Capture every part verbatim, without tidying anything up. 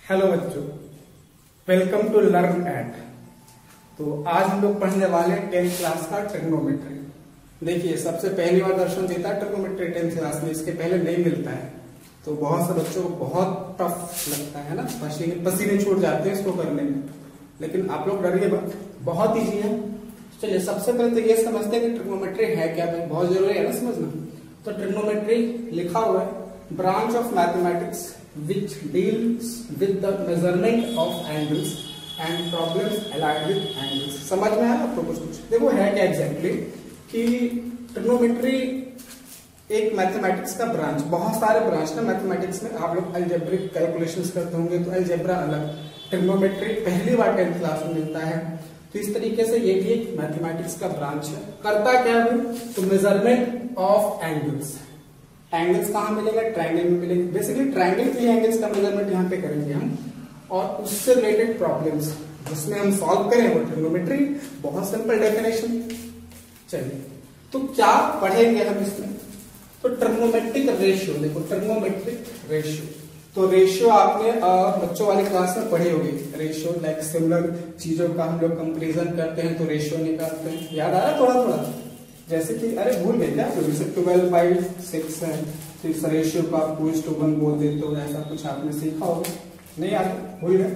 Hello बच्चों, welcome to learn eight. तो आज हम लोग पढ़ने वाले हैं टेंथ क्लास का ट्रिग्नोमेट्री। देखिए, सबसे पहली बार दर्शन देता है ट्रिग्नोमेट्री टेंथ क्लास में, इसके पहले नहीं मिलता है, तो बहुत से बच्चों को बहुत टफ लगता है ना, पसीने पसीने छूट जाते हैं इसको करने में। लेकिन आप लोग डरिए मत, बहुत ईजी है। चलिए, सबसे पहले तो ये समझते हैं कि ट्रिग्नोमेट्री है क्या, भाई बहुत जरूरी है ना समझना। तो ट्रिग्नोमेट्री लिखा हुआ है branch of mathematics which deals with the measurement of angles and problems allied with angles। समझ में आया आपको कुछ कुछ? देखो है क्या एग्जैक्टली कि ट्रिग्नोमेट्री एक मैथमेटिक्स का ब्रांच, बहुत सारे ब्रांच ना मैथमेटिक्स में। आप लोग अलजेब्रिक कैलकुलेशंस करते होंगे तो अलजेब्रा अलग, ट्रिग्नोमेट्री पहली बार टेंथ क्लास में मिलता है। तो इस तरीके से ये भी एक मैथमेटिक्स का ब्रांच है। करता क्या है? तो मेजरमेंट ऑफ एंगल्स। एंगल्स कहाँ मिलेगा? ट्रायंगल में मिलेंगे। बेसिकली ट्रायंगल के एंगल्स का मेजरमेंट यहाँ पे करेंगे हम, और उससे रिलेटेड प्रॉब्लम्स जिसमें हम सॉल्व करें वो ट्रिग्नोमेट्री। बहुत सिंपल डेफिनेशन। चलिए, तो क्या पढ़ेंगे हम इसमें? तो ट्रिग्नोमेट्रिक रेशियो। देखो, ट्रिग्नोमेट्रिक रेशियो, तो रेशियो आपने बच्चों वाली क्लास में पढ़ी होगी। रेशियो लाइक सिमिलर चीजों का हम लोग कंपेरिजन करते हैं तो रेशियो निकालते हैं। याद आ रहा है थोड़ा थोड़ा? जैसे कि अरे भूल गए क्या? जैसे ट्वेल्व बाई सिक्स है तो इस रेशियो को आप टू इज टू वन बोल देते हो, ऐसा कुछ आपने सीखा होगा। नहीं याद? भूल गए?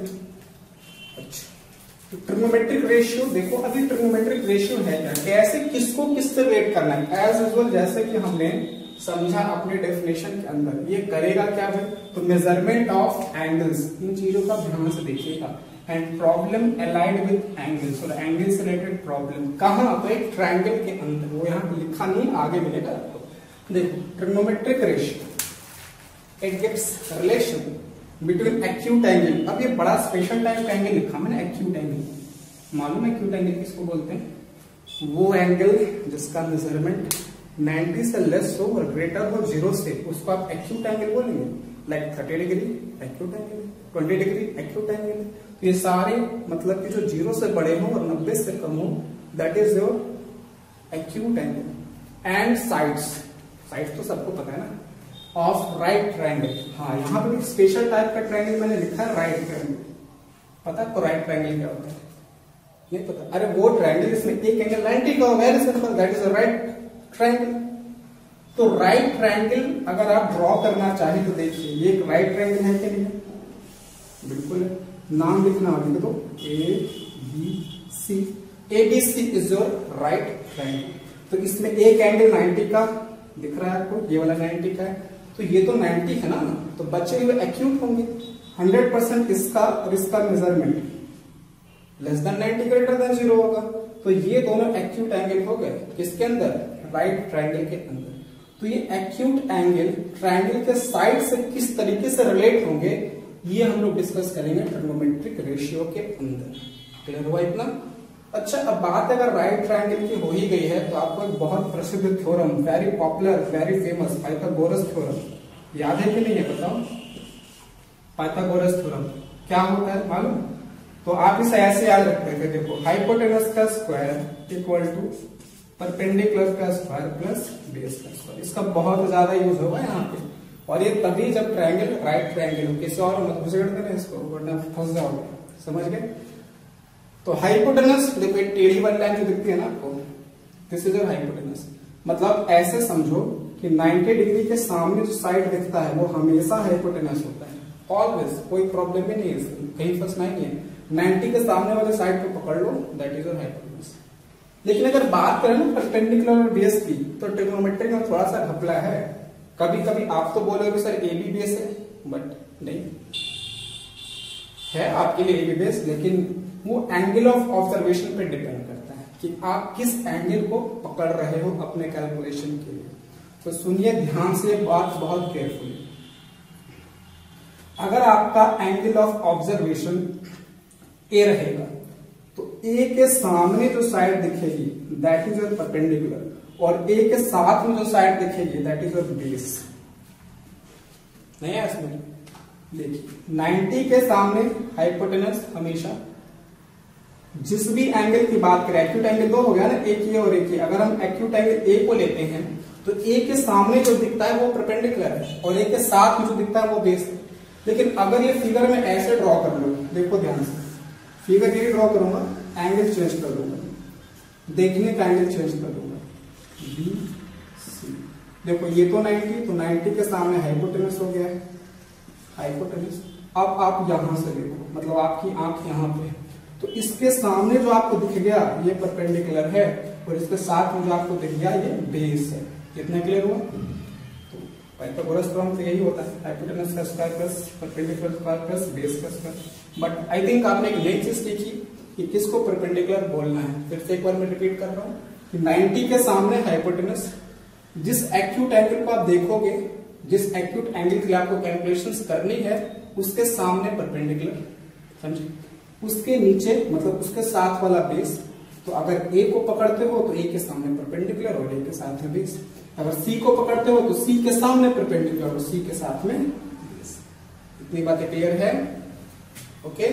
अच्छा, तो ट्रिग्नोमेट्रिक रेशियो देखो, अभी ट्रिग्नोमेट्रिक रेशियो है क्या, कैसे किसको किससे रिलेट करना है। एज यूजुअल जैसे कि हमने समझा अपने डेफिनेशन के अंदर, ये करेगा क्या भाई? तो मेजरमेंट ऑफ एंगल्स, इन चीजों का ध्यान से देखिएगा। And problem allied with angles, और एंगल से रिलेटेड प्रॉब्लम कहाँ? तो एक ट्रायंगल के अंदर, वो यहाँ पे लिखा नहीं, आगे मिलेगा आपको। देखो, trigonometric ratio it gives relation between acute angle. अब ये बड़ा स्पेशल टाइप का एंगल लिखा मैंने, एक्यूट एंगल। मालूम है एक्यूट एंगल किसको बोलते हैं? वो एंगल जिसका मेजरमेंट नाइंटी से लेस हो और ग्रेटर हो जीरो से, उसको आप एक्यूट एंगल बोलेंगे। Like thirty degree acute angle, twenty degree acute angle. तो ये सारे मतलब कि जो जीरो से बड़े हो और नब्बे से कम हो, that is your acute angle. And sides, sides तो सबको पता है ना, ऑफ राइट ट्रायंगल। हाँ, यहाँ पे एक स्पेशल टाइप का ट्रायंगल मैंने लिखा है, राइट ट्रायंगल। पता है आपको राइट ट्रायंगल क्या होता है? नहीं पता? अरे वो ट्रायंगल इसमें एक एंगल नाइंटी का हो, very simple, that is a right triangle. तो राइट ट्रायंगल अगर आप ड्रॉ करना चाहें तो देखिए, ये एक राइट ट्रायंगल है कि नहीं? बिल्कुल है। नाम लिखना होगा तो A B C. A B C is your right triangle. तो इसमें एक एंगल नाइंटी का दिख रहा है आपको, ये वाला नाइंटी का है, तो ये तो नाइंटी है ना, तो बच्चे हुए एक्यूट होंगे। हंड्रेड परसेंट इसका और इसका measurement less than ninety, greater than zero होगा। तो ये दोनों एक्यूट एंगल हो गए किसके अंदर? राइट ट्रायंगल के अंदर। तो ये एक्यूट एंगल ट्रायंगल के साइड से किस तरीके से रिलेट होंगे, ये हम लोग डिस्कस करेंगे ट्रिग्नोमेट्रिक रेशियो के अंदर। क्लियर हुआ इतना? अच्छा, अब बात अगर राइट ट्रायंगल की हो ही गई है तो आपको एक बहुत प्रसिद्ध theorem, very popular, very famous Pythagoras theorem याद है कि नहीं है? बताओ, पाइथागोरस थ्योरम क्या होता है मालूम? तो आप इसे ऐसे याद रखते थे, देखो, हाइपोटेनस का स्क्वायर इक्वल टू परपेंडिकुलर का स्क्वायर प्लस बेस का स्क्वायर। इसका बहुत ज्यादा यूज होगा यहाँ पे, और ये तभी जब ट्रायंगल राइट ट्रायंगल हो। किसी और मत घुसेड़ देना इसको, वरना फंस जाओगे। समझ गए? तो हाइपोटेनस, देखो एक टेढ़ी वाली लाइन जो दिखती है ना आपको, दिस इज योर हाइपोटेनस। मतलब ऐसे समझो कि नाइंटी डिग्री के सामने जो साइड दिखता है वो हमेशा हाइपोटेनस होता है, ऑलवेज। कोई प्रॉब्लम ही नहीं है इसमें, कहीं फंसना ही नहीं है। नाइंटी के सामने वाले साइड को पकड़ लो, दैट इज योर हाइपोटेनस। लेकिन अगर बात करें ना परपेंडिकुलर और बेस की, तो ट्रिग्नोमेट्री में थोड़ा सा घपला है। कभी कभी आप तो बोलोगे सर ए बी बेस है, बट नहीं है आपके लिए ए बी बेस, लेकिन वो एंगल ऑफ ऑब्जर्वेशन पे डिपेंड करता है कि आप किस एंगल को पकड़ रहे हो अपने कैलकुलेशन के लिए। तो सुनिए ध्यान से बात बहुत केयरफुली। अगर आपका एंगल ऑफ ऑब्जर्वेशन ए रहेगा तो ए के सामने जो साइड दिखेगी दैट इज योर परपेंडिकुलर, और ए के साथ में जो साइड दिखेगी दैट इज योर बेस। नहीं है इसमें? देखिए, नाइंटी के सामने हाइपोटेनस हमेशा, जिस भी एंगल की बात करें, एक्यूट एंगल दो हो गया ना, एक ये और एक ये। अगर हम एक्यूट एंगल ए को लेते हैं तो ए के सामने जो दिखता है वो परपेंडिकुलर है, और ए के साथ में जो दिखता है वो बेस है। लेकिन अगर ये फिगर में ऐसे ड्रॉ कर लूँ, देखो ध्यान से, फिगर ये ड्रॉ करूंगा, एंगल चेंज कर दूंगा, देखने का एंगल चेंज कर दूंगा, बी सी। देखो ये तो नाइन्टी, तो नाइन्टी के सामने हाइपोटेनस हो गया है, हाइपोटेनस। अब आप यहां से देखो, मतलब आपकी आंख यहाँ पे, तो इसके सामने जो आपको दिख गया ये परपेंडिकुलर है, और इसके साथ में जो आपको दिख गया ये बेस है। कितना क्लियर हुआ? तो पाइथागोरस प्रमेय तो यही होता है, हाइपोटेनस का square plus perpendicular square plus base का स्क्वायर। बट आई थिंक आपने एक नई चीज सीखी कि किसको परपेंडिकुलर बोलना है। फिर से एक बार मैं रिपीट कर रहा हूँ कि नाइन्टी के सामने हाइपोटेनस, जिस एक्यूट एंगल को आप देखोगे, जिस एक्यूट एंगल के लिए आपको कैलकुलेशंस करनी है, उसके सामने परपेंडिकुलर, समझे, उसके नीचे मतलब उसके साथ वाला बेस। तो अगर ए को पकड़ते हो तो ए के सामने परपेंडिकुलर और ए के साथ में बेस। अगर सी को पकड़ते हो तो सी के सामने परपेंडिकुलर और सी के साथ में बेस। इतनी बातें क्लियर है? ओके,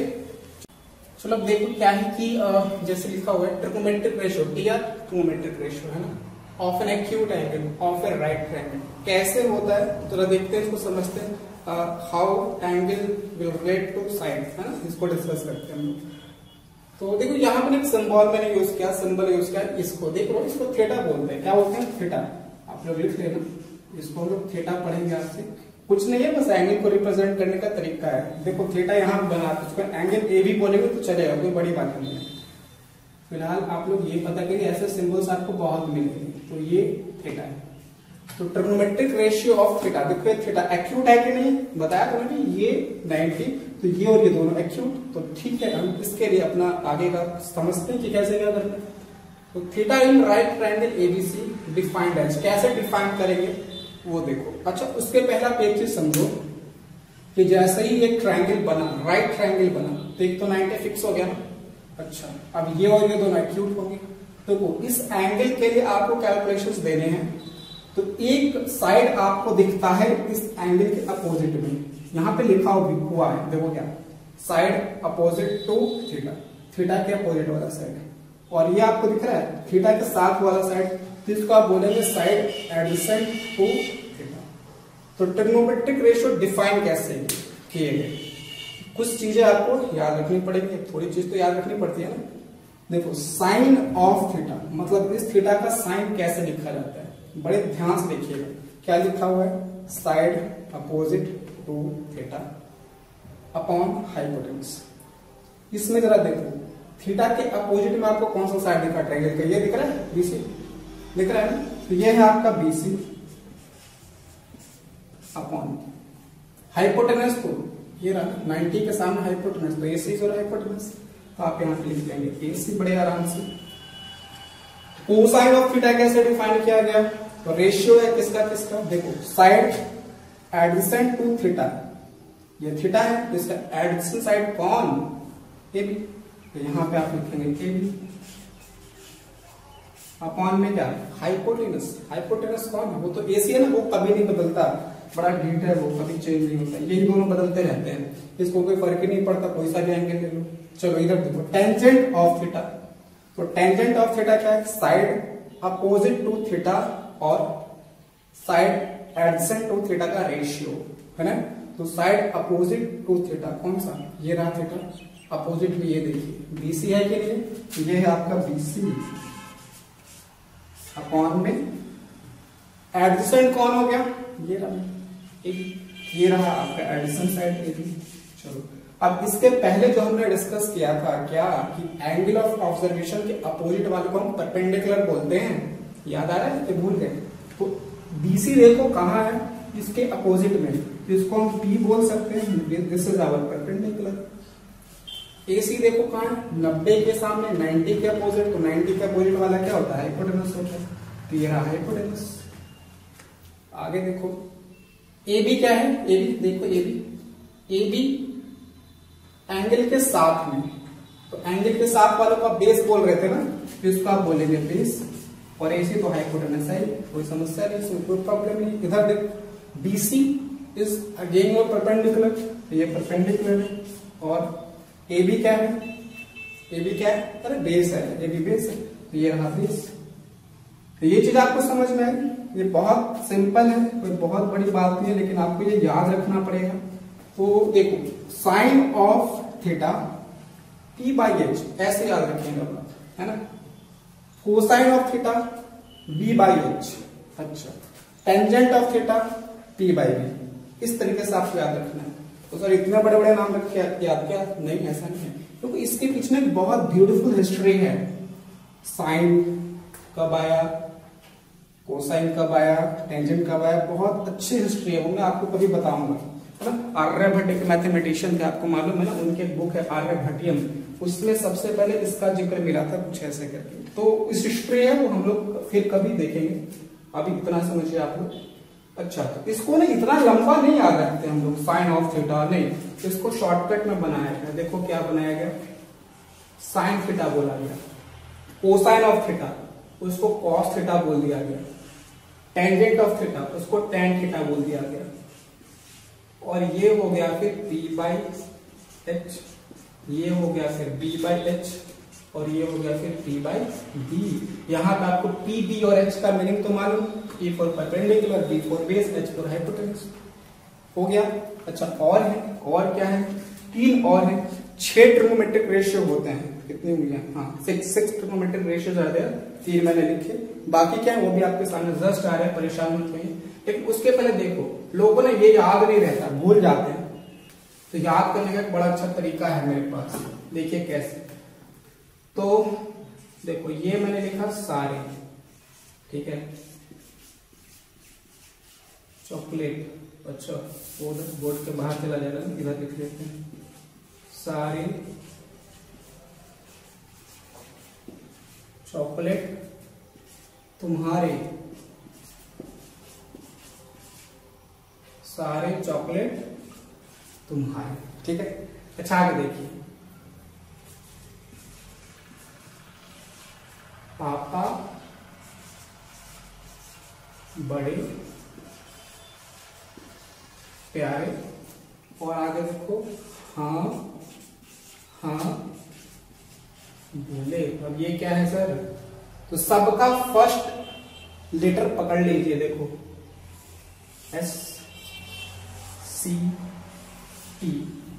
चलो अब देखो क्या है कि जैसे लिखा हुआ है trigonometric ratio, T R trigonometric ratio है ना, of an acute angle of a right triangle. कैसे होता है तो देखते हैं, इसको समझते हैं। How angle will relate to side, है ना, इसको डिस्कस करते हैं हम लोग। तो देखो यहाँ पर एक सिंबल मैंने यूज किया, सिंबल यूज किया, इसको देखो, इसको थीटा बोलते हैं। क्या बोलते हैं? थीटा। आप लोग लिख लेना, इसको हम लोग थीटा पढ़ेंगे आपसे। कुछ नहीं है, बस एंगल को रिप्रेजेंट करने का तरीका है। देखो थीटा यहाँ बना, उसको एंगल ए भी बोलेंगे तो चलेगा, कोई बड़ी बात नहीं है। फिलहाल आप लोग ये पता करिए, ऐसे सिंबल्स आपको बहुत मिलेंगे। तो ये थीटा है। तो ट्रिगोनोमेट्रिक रेशियो ऑफ थीटा, देखो थीटा एक्यूट है कि नहीं, बताया था ना, ये नाइन्टी, तो ये और ये दोनों एक्यूट। तो ठीक है, हम इसके लिए अपना आगे का समझते हैं कि कैसे क्या करना है। तो theta in right triangle ABC defined as, कैसे डिफाइन करेंगे वो देखो। अच्छा, उसके पहले आप एक चीज समझो कि जैसे ही एक ट्रायंगल बना, राइट ट्रायंगल बना, तो एक तो नाइन्टी फिक्स हो गया ना। अच्छा, अब ये और ये दोनों एक्यूट होंगे। तो वो इस एंगल के लिए आपको कैलकुलेशंस देने हैं। तो एक साइड आपको दिखता है इस एंगल के अपोजिट में, यहां पे लिखा हुआ है, देखो क्या, side opposite to theta, theta के अपोजिट वाला साइड। और ये आपको दिख रहा है थीटा के साथ वाला साइड, तो इसको आप बोलेंगे साइड एडजेसेंट टू थीटा। तो ट्रिगोनोमेट्रिक रेशियो डिफाइन कैसे किए गए, कुछ चीजें आपको याद रखनी पड़ेगी। थोड़ी चीज तो याद रखनी पड़ती है ना। देखो साइन ऑफ थीटा, मतलब इस थीटा का साइन कैसे लिखा जाता है, बड़े ध्यान से देखिएगा। क्या लिखा हुआ है? Side opposite to theta upon hypotenuse. इसमें जरा देखो, थीटा के अपोजिट में आपको कौन सा साइड दिखा ट्रायंगल का? ये दिख रहा है, बीसी दिख रहा है ना। तो ये है आपका बीसी अपॉन हाइपोटेनस, को ये रहा नाइन्टी के सामने हाइपोटेनस, तो एसी और हाइपोटेनस। तो आप यहाँ पे लिख देंगे एसी बड़े आराम से। कोसाइन ऑफ थीटा कैसे डिफाइन किया गया? तो रेशियो है किसका किसका, देखो साइड एडजेसेंट टू थीटा, ये थीटा है, इसका एडजेसेंट साइड कौन? A B. तो यहां पे आप लिखेंगे ए बी अपॉन में क्या? हाइपोटेनस। हाइपोटेनस कौन है? वो तो एसी है ना, वो कभी नहीं बदलता, बड़ा ढीठ है, वो कभी चेंज नहीं होता, यही दोनों बदलते रहते हैं, इसको कोई फर्क ही नहीं पड़ता, कोई सा भी एंगल ले लो। चलो इधर देखो, टेंजेंट ऑफ थीटा। तो टेंजेंट ऑफ थीटा क्या है? साइड अपोजिट टू थीटा और साइड एडजेसेंट टू थीटा का रेशियो, है ना। तो साइड अपोजिट टू थीटा कौन सा? ये रहा थीटा, अपोजिट में ये देखिए बीसी है कि नहीं, तो ये है आपका बीसी अपॉन में एडजेसेंट कौन हो गया? ये रहा, ये रहा आपका एडजेसेंट साइड ए बी। चलो अब इसके पहले जो हमने डिस्कस किया था क्या, कि एंगल ऑफ ऑब्जर्वेशन के अपोजिट वाले को हम परपेंडिकुलर बोलते हैं, याद आ रहा है कि भूल गए? तो बीसी देखो कहाँ है, इसके अपोजिट में, तो इसको हम पी बोल सकते हैं, this is our perpendicular. AC देखो कहाँ है, नब्बे के सामने, नाइन्टी के अपोजिट, तो नाइन्टी के अपोजिट वाला क्या होता है? हाइपोटेनस होता है, तो ये रहा हाइपोटेनस। आगे देखो ए बी क्या है? ए बी देखो, A B A B angle के साथ में, तो एंगल के साथ वालों का बेस बोल रहे थे ना, तो इसको आप बोलेंगे बेस, और एसी तो हाइपोटेनस है, कोई समस्या नहीं, इसमें कोई प्रॉब्लम नहीं। इधर देखो बीसी इज अगेन और परपेंडिकुलर, तो ये परपेंडिकुलर है। और ए बी क्या है? ए बी क्या है? अरे बेस है, ए बी बेस है, तो ये रहा बेस। तो ये चीज आपको समझ में आई, ये बहुत सिंपल है, कोई बहुत बड़ी बात नहीं है, लेकिन आपको ये याद रखना पड़ेगा। तो देखो sine of theta P by H, ऐसे याद रखेंगे आप, है ना। Cosine of theta B by H, अच्छा। Tangent of theta P by B, इस तरीके से आपको याद रखना है। तो सर इतने बड़े बड़े नाम रखे याद क्या? नहीं, ऐसा नहीं है, क्योंकि तो इसके पीछे एक बहुत ब्यूटीफुल हिस्ट्री है। साइन कब आया, कोसाइन कब आया, टेंजेंट कब आया, बहुत अच्छी हिस्ट्री है, वो मैं आपको कभी बताऊंगा, है ना। आर्यभट्ट एक मैथमेटिशियन थे, आपको मालूम है ना, उनके बुक है आर्यभट्टियम, उसमें सबसे पहले इसका जिक्र मिला था कुछ ऐसे करके। तो इस हिस्ट्री है वो हम लोग फिर कभी देखेंगे, अभी इतना समझिए आप लोग। अच्छा, तो इसको ना इतना लंबा नहीं याद रखते हम लोग, साइन ऑफ थीटा नहीं, इसको शॉर्टकट में बनाया गया। देखो क्या बनाया गया, साइन थीटा बोला गया, कोसाइन ऑफ थीटा उसको कॉस थीटा बोल दिया गया, टेंजेंट ऑफ थीटा उसको टेन थीटा बोल दिया गया, और ये हो गया फिर पी बाई एच, ये हो गया फिर बी बाई एच, और ये हो गया फिर पी बाई बी। यहाँ पे आपको पी बी और एच का मीनिंग तो मालूम, P for perpendicular, B for base, H for hypotenuse, हो गया। अच्छा, और है, और क्या है, तीन और है, छह ट्रिग्नोमेट्रिक रेशियो होते हैं, कितनी हुई है, हाँ सिक्स सिक्स ट्रिग्नोमेट्रिक रेशियोज आ गया, तीन मैंने लिखे, बाकी क्या है वो भी आपके सामने जस्ट आ रहे हैं, परेशान मत होइए। लेकिन उसके पहले देखो, लोगों ने ये याद नहीं रहता, भूल जाते हैं, तो याद करने का एक बड़ा अच्छा तरीका है मेरे पास, देखिए कैसे। तो देखो ये मैंने लिखा सारे, ठीक है, चॉकलेट, अच्छा वो बोर्ड के बाहर चला जाएगा, इधर लिख लेते हैं, सारे चॉकलेट तुम्हारे, सारे चॉकलेट तुम्हारे, ठीक है। अच्छा आगे देखिए, पापा बड़े प्यारे, और आगे देखो हाँ हाँ बोले। अब ये क्या है सर, तो सबका फर्स्ट लेटर पकड़ लीजिए, देखो S C T,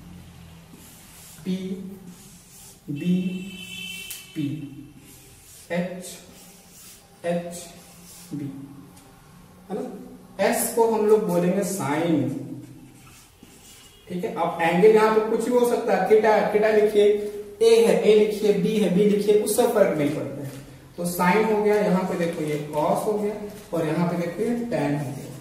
P B P, H H B, है ना। एस को हम लोग बोलेंगे साइन, ठीक है। अब एंगल यहां पे कुछ भी हो सकता है, थीटा थीटा लिखिए, ए है ए लिखिए, बी है बी लिखिए, उससे फर्क नहीं पड़ता है। तो साइन हो गया, यहाँ पे देखो ये कॉस हो गया, और यहाँ पे देखो ये टेन हो गया।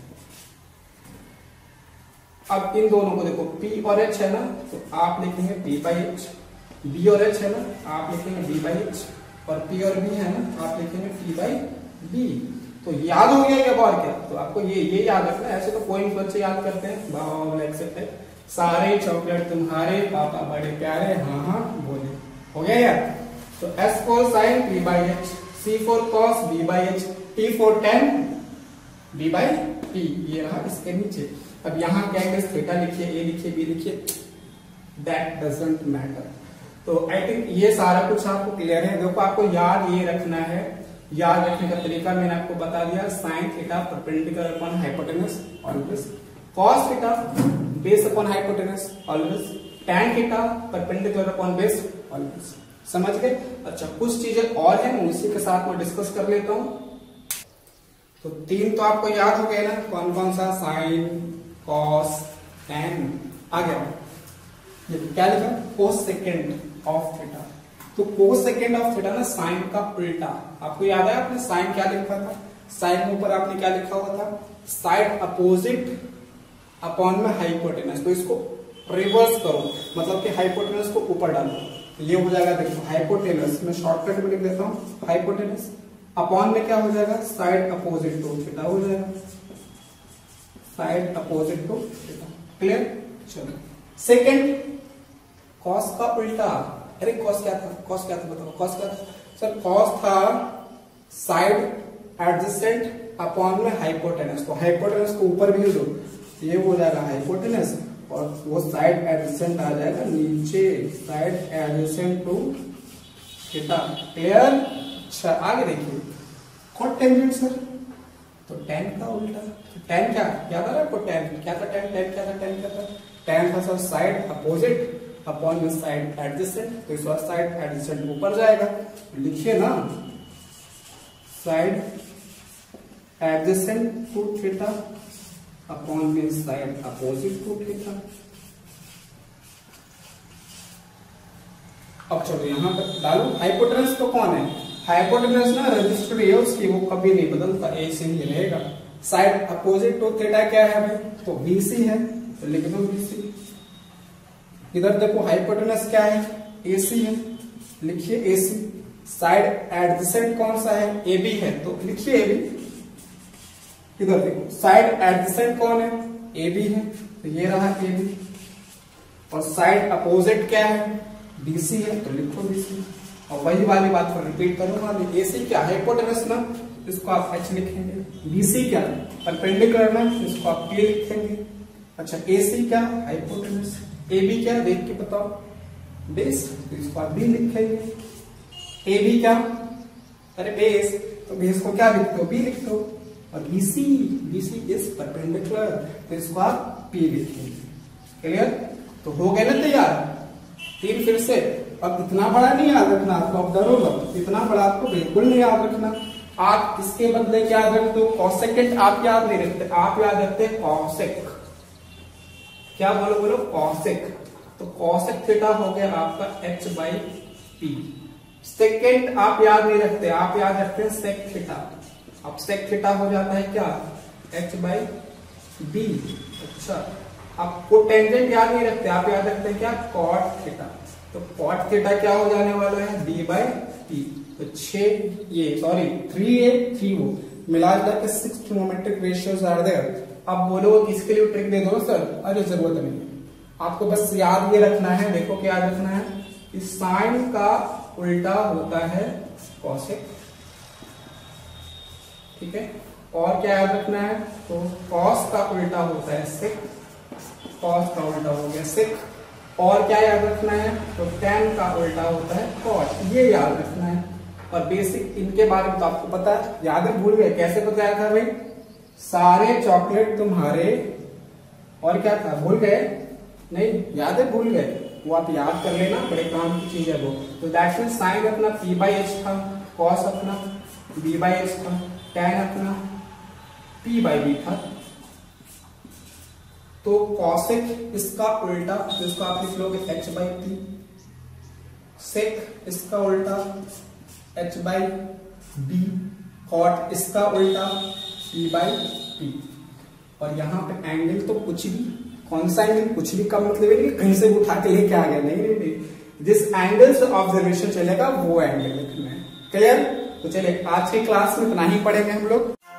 अब इन दोनों को देखो, P और H है ना, तो आप लिखेंगे P बाई एच, B और H है ना, आप लिखेंगे B बाई एच, और P और B है ना, आप लिखेंगे P बाई B। तो याद हो गया क्या, और क्या, तो आपको ये ये याद रखना है, ऐसे तो कोई बच्चे याद करते हैं, बाबा एक्सेप्ट, सारे चॉकलेट तुम्हारे, पापा बड़े प्यारे, हाँ हाँ बोले, हो गया यार। तो S for sine P by H, C for cos B by H, T for tan B by P, ये रहा इसके नीचे। अब यहाँ क्या है, थीटा लिखिए, ए लिखिए, बी लिखिए, दैट डजंट मैटर। तो आई थिंक ये सारा कुछ आपको क्लियर है। देखो आपको याद ये रखना है, याद रखने का तरीका मैंने आपको बता दिया, sine theta perpendicular upon hypotenuse always, cos theta base upon hypotenuse always, tan theta perpendicular upon base always, समझ गए। अच्छा, कुछ चीजें और हैं, उसी के साथ मैं डिस्कस कर लेता हूं। तो तीन तो आपको याद हो गए ना, कौन कौन सा, साइन, कॉस, टैन। आ गया ये क्या लिखा, कोस सेकेंड ऑफ थीटा। तो कोस सेकेंड ऑफ थीटा ना साइन का उल्टा, आपको याद है आपने साइन क्या लिखा था, साइन के ऊपर आपने क्या लिखा हुआ था, साइड अपोजिट अपॉन में हाइपोटेनस। तो इसको रिवर्स करो, मतलब कि हाइपोटेनस को ऊपर डालो, तो ये हो जाएगा, देखो हाइपोटेनस, मैं शॉर्टकट में लिख देता हूँ, हाइपोटेनस अपॉन में क्या हो जाएगा, साइड अपोजिट टू थीटा हो जाएगा, side opposite to theta, clear. चलो सेकंड, कॉस का उल्टा, अरे कॉस क्या था, कॉस क्या था बताओ, कॉस क्या था सर, कॉस था साइड एडजेसेंट अपॉन में हाइपोटेनस, तो हाइपोटेनस को ऊपर भी दो, ये हो जाएगा हाइपोटेनस, और वो साइड एडजेसेंट आ जाएगा नीचे, side adjacent to theta, clear. अच्छा आगे देखिए, कॉट टेंजेंट सर, तो टेन का उल्टा, टेन क्या क्या था आपको, टेन क्या था, टेन टेन क्या था, टेन क्या था, टेन था sir side opposite upon this side adjacent, तो इस बार साइड एडजेसेंट ऊपर जाएगा, लिखिए ना side adjacent to theta upon this side opposite to theta. अब चलो यहां पर डालो, हाइपोटेनस तो कौन है, हाइपोटेनस ना रजिस्टर है उसकी, वो कभी नहीं बदलता, ए से ही रहेगा। साइड अपोजिट टू थीटा क्या है भाई, तो बीसी है, तो लिख दो बीसी। इधर देखो हाइपोटेनस क्या है, एसी है, लिखिए एसी। साइड एडजेसेंट कौन सा है, एबी है, तो लिखिए एबी। इधर देखो साइड एडजेसेंट कौन है, एबी है, तो ये रहा एबी। और साइड अपोजिट क्या है, बीसी है, तो लिखो बीसी। और वही वाली बात पर रिपीट करूंगा, एसी क्या हाइपोटेनस ना, इसको आप एच लिखेंगे, बीसी क्या परपेंडिकुलर ना, इसको आप ए लिखेंगे। अच्छा एसी क्या हाइपोटेनस, एबी क्या देख के बताओ बेस, तो इसको आप बी लिखेंगे। एबी क्या, अरे बेस, तो बेस को क्या लिखते हो, बी लिखते हो। और बीसी, बीसी इज परपेंडिकुलर, तो इसको आप पी लिखेंगे। क्लियर, तो हो गए ना तैयार तीन फिर से। अब इतना बड़ा नहीं याद रखना आपको, अब जरूर इतना बड़ा आपको बिल्कुल नहीं याद रखना। आप इसके बदले क्या याद रखते हो, कॉसेकेंट आप याद नहीं रखते, आप याद रखते हैं कॉसेक। क्या बोलो बोलो कॉसेक, तो कॉसेक थीटा हो गया आपका एच बाई पी। सेकेंड आप याद नहीं रखते, आप याद रखते हैं सेक थीटा। अब सेक थीटा हो जाता है क्या, एच बाई बी। अच्छा आपको टेंजेंट याद नहीं रखते, आप याद रखते हैं क्या, कॉट थीटा। तो कॉट थीटा क्या हो जाने वाला है, डी बाई टी। तो छह ये sorry three a three oh मिला के six trigonometric ratios are there. अब बोलो इसके लिए ट्रिक दे दो सर, अरे जरूरत नहीं है, आपको बस याद ये रखना है। देखो क्या याद रखना है, इस साइन का उल्टा होता है कॉसेक, ठीक है। और क्या याद रखना है, तो कॉस का उल्टा होता है सेक, कॉस का उल्टा हो गया सेक। और क्या याद रखना है, तो टेन का उल्टा होता है कॉट, ये याद रखना है। और बेसिक इनके बारे में तो आपको पता है, याद है भूल गए, कैसे बताया था भाई, सारे चॉकलेट तुम्हारे, और क्या था भूल गए, नहीं याद है भूल गए, वो आप याद कर लेना, बड़े काम की चीज है वो। तो दैट मीन साइन अपना पी बाई एच था, कॉस अपना बी बाई एच था, टेन अपना पी बाई बी था। तो कॉसेक इसका उल्टा, जिसको आप लिख लोगे एच बाई पी, सेक इसका उल्टा एच बाई बी, कॉट इसका उल्टा पी बाई पी। और यहाँ पे एंगल तो कुछ भी, कौन सा एंगल, कुछ भी का मतलब है कहीं से उठा के लेके आ गया, नहीं नहीं नहीं, जिस एंगल से ऑब्जर्वेशन चलेगा वो एंगल लिखना है। क्लियर, तो चलिए आज की क्लास में इतना ही पढ़ेंगे हम लोग।